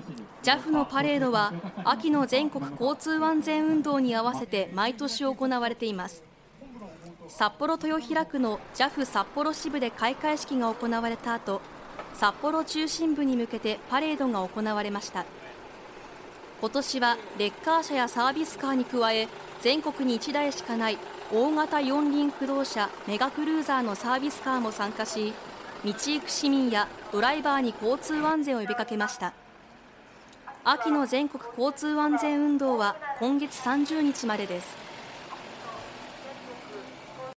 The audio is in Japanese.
JAF のパレードは秋の全国交通安全運動に合わせて毎年行われています。札幌豊平区の JAF 札幌支部で開会式が行われた後、札幌中心部に向けてパレードが行われました。今年はレッカー車やサービスカーに加え、全国に1台しかない大型四輪駆動車メガクルーザーのサービスカーも参加し、道行く市民やドライバーに交通安全を呼びかけました。秋の全国交通安全運動は今月30日までです。